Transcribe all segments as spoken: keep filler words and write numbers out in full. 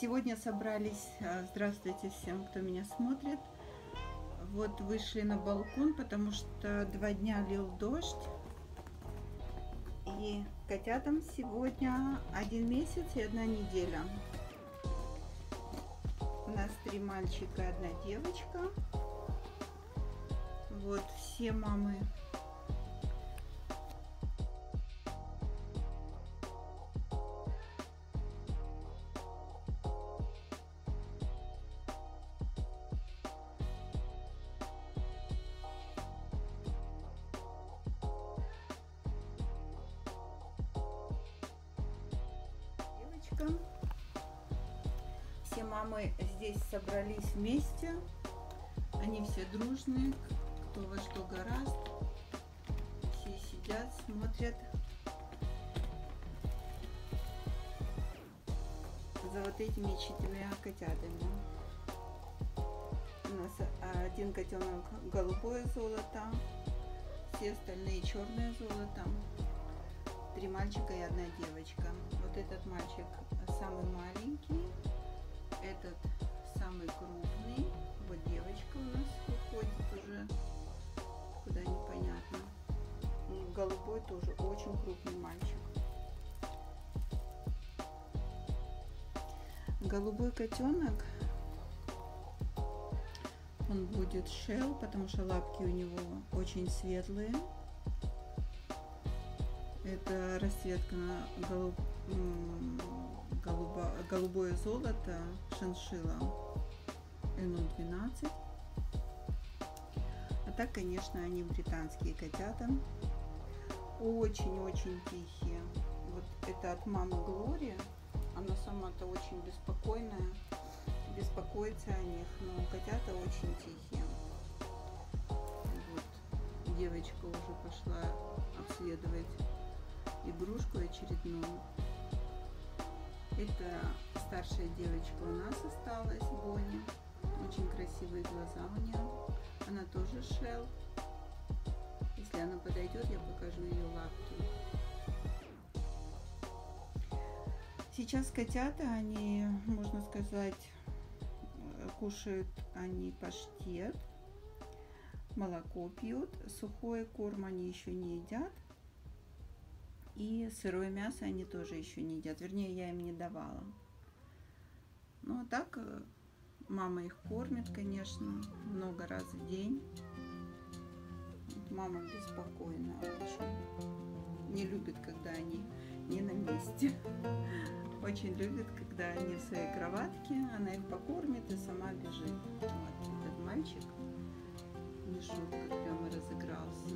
Сегодня собрались, здравствуйте всем, кто меня смотрит. Вот вышли на балкон, потому что два дня лил дождь. И котятам сегодня один месяц и одна неделя. У нас три мальчика и одна девочка. Вот все мамы Все мамы здесь собрались вместе, они все дружные, кто во что гораст, все сидят, смотрят за вот этими четырьмя котятами. У нас один котенок голубое золото, все остальные черное золото, три мальчика и одна девочка. Вот этот мальчик самый маленький, этот самый крупный, вот девочка у нас выходит уже куда непонятно. Голубой тоже очень крупный мальчик. Голубой котенок, он будет шел, потому что лапки у него очень светлые. Это расцветка на голуб... Голубо... голубое золото, шиншилла эн о двенадцать. А так, конечно, они британские котята. Очень-очень тихие. Вот это от мамы Глории. Она сама-то очень беспокойная, беспокоится о них, но котята очень тихие. Вот девочка уже пошла обследовать игрушку очередную. Это старшая девочка у нас осталась, Бонни. Очень красивые глаза у нее. Она тоже шел. Если она подойдет, я покажу ее лапки. Сейчас котята, они, можно сказать, кушают они паштет, молоко пьют, сухой корм они еще не едят. И сырое мясо они тоже еще не едят, вернее, я им не давала. Ну, а так мама их кормит, конечно, много раз в день. Мама беспокойна очень. Не любит, когда они не на месте. Очень любит, когда они в своей кроватке. Она их покормит и сама бежит. Вот этот мальчик, не шутка, прямо разыгрался.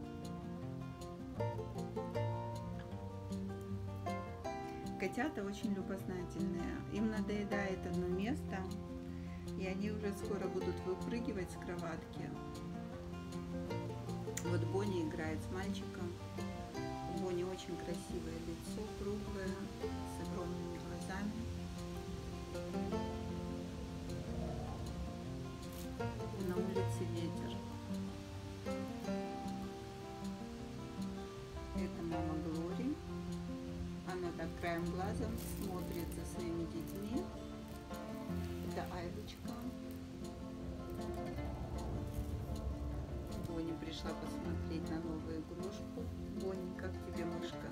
Котята очень любознательные, им надоедает одно место, и они уже скоро будут выпрыгивать с кроватки. Вот Бонни играет с мальчиком. У Бонни очень красивое лицо, круглое, с огромными глазами. На улице ветер. Это мама Глории. Она так краем глаза смотрит за своими детьми. Это Айвочка. Бонни пришла посмотреть на новую игрушку. Бонни, как тебе мышка?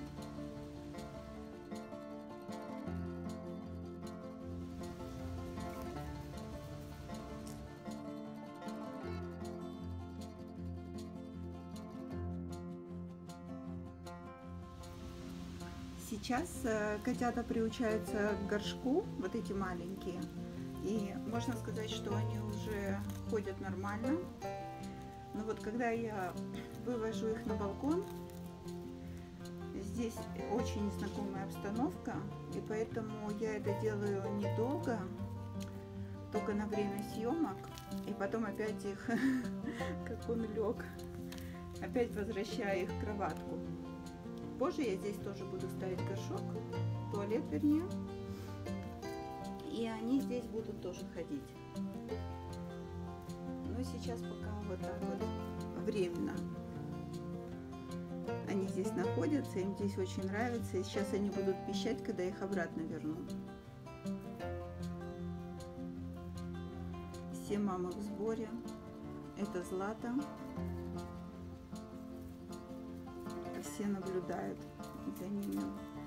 Сейчас котята приучаются к горшку, вот эти маленькие, и можно сказать, что они уже ходят нормально. Но вот когда я вывожу их на балкон, здесь очень незнакомая обстановка, и поэтому я это делаю недолго, только на время съемок, и потом опять их, как он лег, опять возвращаю их в кроватку. Позже я здесь тоже буду ставить горшок, туалет вернее, и они здесь будут тоже ходить. Но сейчас пока вот так вот временно. Они здесь находятся, им здесь очень нравится, и сейчас они будут пищать, когда их обратно верну. Все мамы в сборе. Это Злата. Все наблюдают за ними.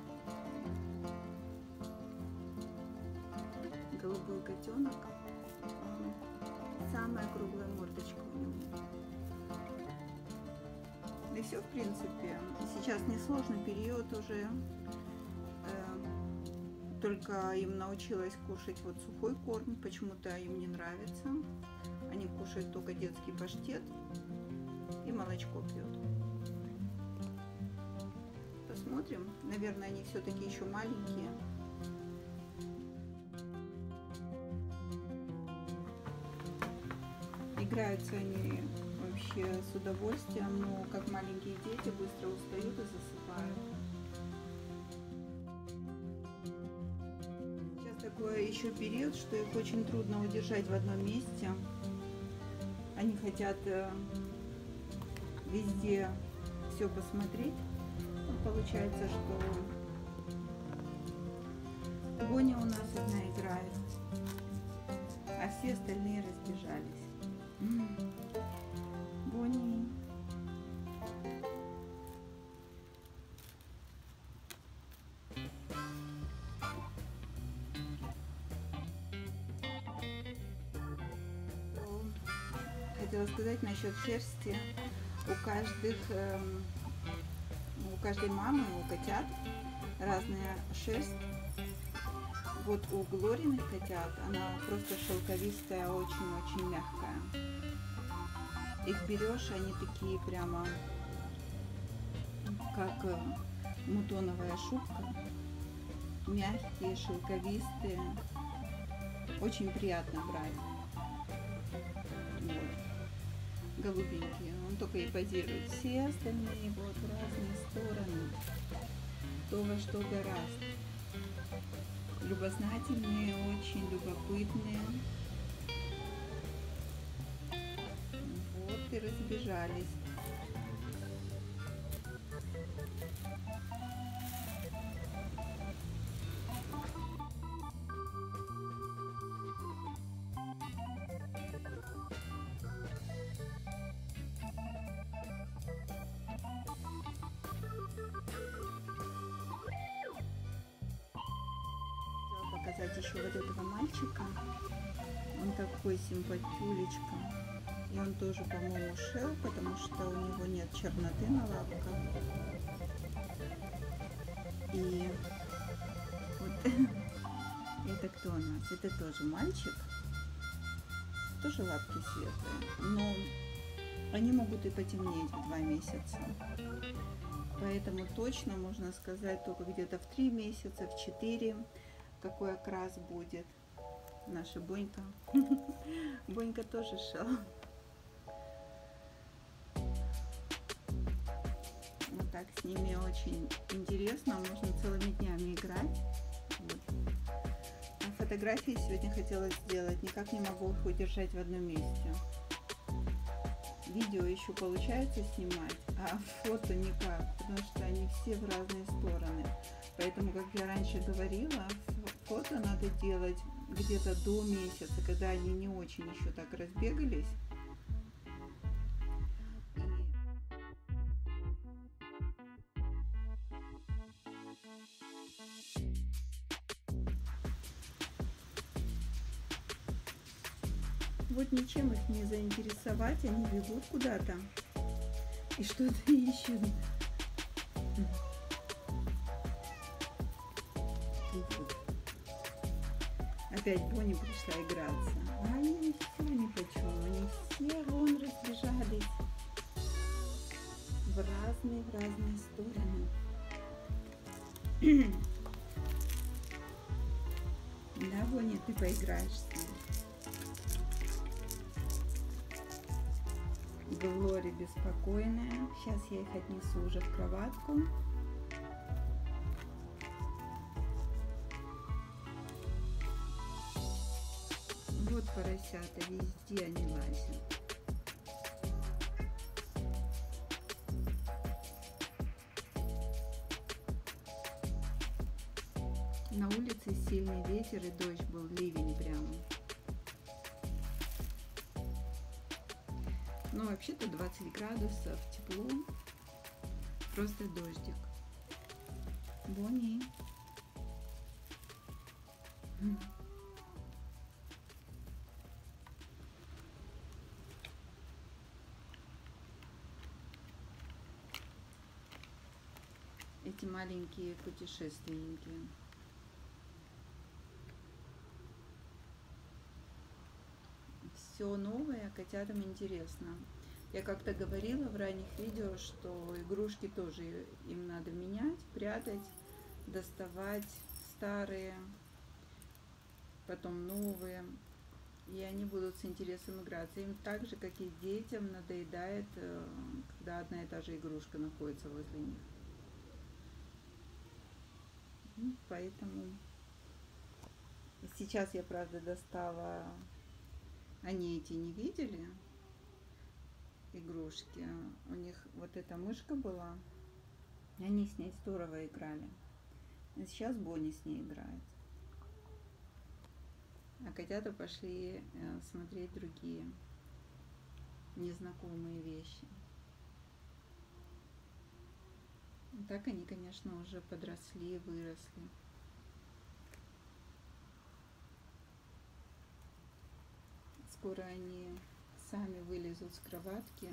Голубой котенок. Самая круглая мордочка у него. И все, в принципе. Сейчас несложный период уже. Только им научилась кушать вот сухой корм. Почему-то им не нравится. Они кушают только детский паштет и молочко пьют. Посмотрим. Наверное, они все-таки еще маленькие. Играются они вообще с удовольствием, но как маленькие дети быстро устают и засыпают. Сейчас такой еще период, что их очень трудно удержать в одном месте. Они хотят везде все посмотреть. Получается, что Боня у нас одна играет, а все остальные разбежались. Бонни. Хотела сказать насчет шерсти. У каждых, эм, у каждой мамы, у котят разная шерсть. Вот у Глориных котят она просто шелковистая, очень-очень мягкая. Их берешь, они такие прямо как мутоновая шубка, мягкие, шелковистые, очень приятно брать. Вот. Голубенькие, он только и позирует. Все остальные вот в разные стороны, кто во что гораст. Любознательные, очень любопытные. Вот и разбежались. Показать еще вот этого мальчика. Он такой симпатюлечка. И он тоже, по-моему, шел, потому что у него нет черноты на лапках. И вот это кто у нас? Это тоже мальчик. Тоже лапки светлые. Но они могут и потемнеть в два месяца. Поэтому точно можно сказать только где-то в три месяца, в четыре. Какой окрас будет. Наша Бонька. Бонька тоже шел. Вот так с ними очень интересно. Можно целыми днями играть. Вот. А фотографии сегодня хотела сделать. Никак не могу их удержать в одном месте. Видео еще получается снимать, а фото никак, потому что они все в разные стороны. Поэтому, как я раньше говорила, фото надо делать где-то до месяца, когда они не очень еще так разбегались. Вот ничем их не заинтересовать, они бегут куда-то и что-то ищут. Опять Бонни пришла играться. А они все ни почем, они все вон разбежались в разные, в разные стороны. Да, Бонни, ты поиграешь с ним. Глори беспокойная. Сейчас я их отнесу уже в кроватку. Вот поросята, везде они лазят. На улице сильный ветер и дождь был, ливень прямо. Ну, вообще-то двадцать градусов, тепло, просто дождик. Бонни. Эти маленькие путешественники. Все новое котятам интересно. Я как-то говорила в ранних видео, что игрушки тоже им надо менять, прятать, доставать старые, потом новые. И они будут с интересом играться. Им так же, как и детям, надоедает, когда одна и та же игрушка находится возле них. Поэтому сейчас я, правда, достала, они эти не видели, игрушки. У них вот эта мышка была, они с ней здорово играли. А сейчас Бонни с ней играет. А котята пошли смотреть другие незнакомые вещи. Так они, конечно, уже подросли, выросли. Скоро они сами вылезут с кроватки.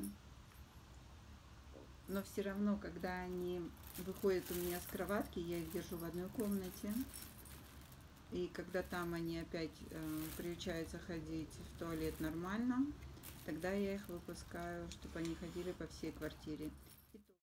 Но все равно, когда они выходят у меня с кроватки, я их держу в одной комнате. И когда там они опять э, приучаются ходить в туалет нормально, тогда я их выпускаю, чтобы они ходили по всей квартире.